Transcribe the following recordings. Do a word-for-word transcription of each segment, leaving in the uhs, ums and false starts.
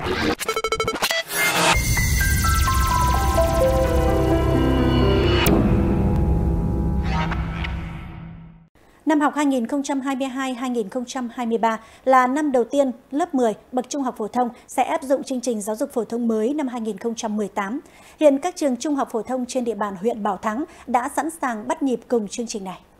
Năm học hai nghìn không trăm hai mươi hai hai nghìn không trăm hai mươi ba là năm đầu tiên lớp mười bậc trung học phổ thông sẽ áp dụng chương trình giáo dục phổ thông mới năm hai nghìn không trăm mười tám. Hiện các trường trung học phổ thông trên địa bàn huyện Bảo Thắng đã sẵn sàng bắt nhịp cùng chương trình này.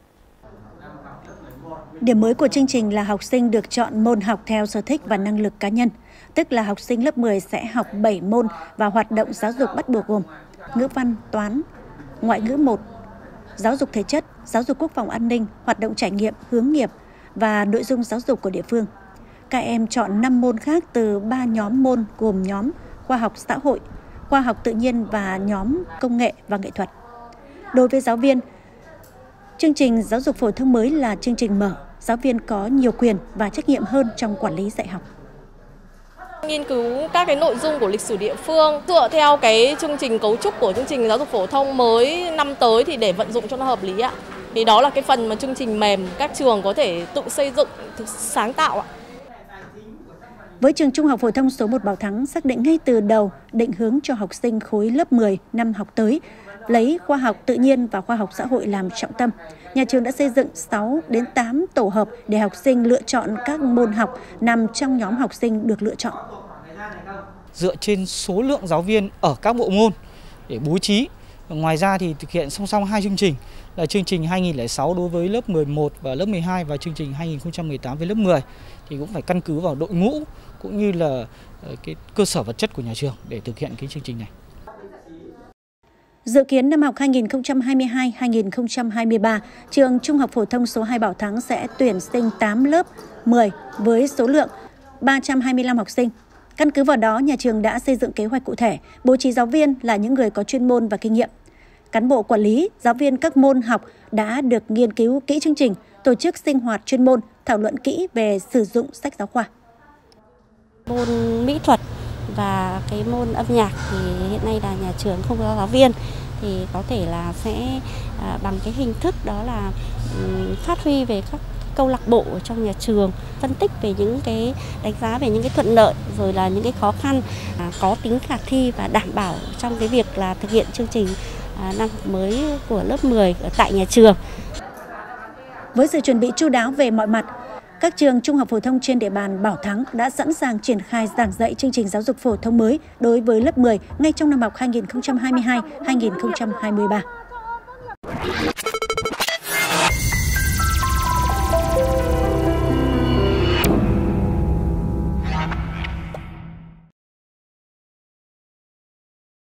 Điểm mới của chương trình là học sinh được chọn môn học theo sở thích và năng lực cá nhân, tức là học sinh lớp mười sẽ học bảy môn và hoạt động giáo dục bắt buộc gồm ngữ văn, toán, ngoại ngữ một, giáo dục thể chất, giáo dục quốc phòng an ninh, hoạt động trải nghiệm, hướng nghiệp và nội dung giáo dục của địa phương. Các em chọn năm môn khác từ ba nhóm môn gồm nhóm khoa học xã hội, khoa học tự nhiên và nhóm công nghệ và nghệ thuật. Đối với giáo viên, chương trình giáo dục phổ thông mới là chương trình mở, giáo viên có nhiều quyền và trách nhiệm hơn trong quản lý dạy học. Nghiên cứu các cái nội dung của lịch sử địa phương dựa theo cái chương trình cấu trúc của chương trình giáo dục phổ thông mới năm tới thì để vận dụng cho nó hợp lý ạ. Thì đó là cái phần mà chương trình mềm các trường có thể tự xây dựng, tự sáng tạo ạ. Với trường Trung học phổ thông số một Bảo Thắng xác định ngay từ đầu định hướng cho học sinh khối lớp mười năm học tới, lấy khoa học tự nhiên và khoa học xã hội làm trọng tâm. Nhà trường đã xây dựng sáu đến tám tổ hợp để học sinh lựa chọn các môn học nằm trong nhóm học sinh được lựa chọn. Dựa trên số lượng giáo viên ở các bộ môn để bố trí. Ngoài ra thì thực hiện song song hai chương trình là chương trình hai nghìn không trăm lẻ sáu đối với lớp mười một và lớp mười hai và chương trình hai nghìn không trăm mười tám với lớp mười thì cũng phải căn cứ vào đội ngũ cũng như là cái cơ sở vật chất của nhà trường để thực hiện cái chương trình này. Dự kiến năm học hai nghìn không trăm hai mươi hai hai nghìn không trăm hai mươi ba, trường Trung học phổ thông số hai Bảo Thắng sẽ tuyển sinh tám lớp mười với số lượng ba trăm hai mươi lăm học sinh. Căn cứ vào đó, nhà trường đã xây dựng kế hoạch cụ thể, bố trí giáo viên là những người có chuyên môn và kinh nghiệm. Cán bộ quản lý, giáo viên các môn học đã được nghiên cứu kỹ chương trình, tổ chức sinh hoạt chuyên môn, thảo luận kỹ về sử dụng sách giáo khoa. Môn mỹ thuật và cái môn âm nhạc thì hiện nay là nhà trường không có giáo viên, thì có thể là sẽ à, bằng cái hình thức đó là um, phát huy về các câu lạc bộ ở trong nhà trường, phân tích về những cái đánh giá về những cái thuận lợi rồi là những cái khó khăn, à, có tính khả thi và đảm bảo trong cái việc là thực hiện chương trình à, năm học mới của lớp mười ở tại nhà trường. Với sự chuẩn bị chu đáo về mọi mặt, các trường trung học phổ thông trên địa bàn Bảo Thắng đã sẵn sàng triển khai giảng dạy chương trình giáo dục phổ thông mới đối với lớp mười ngay trong năm học hai nghìn không trăm hai mươi hai hai nghìn không trăm hai mươi ba.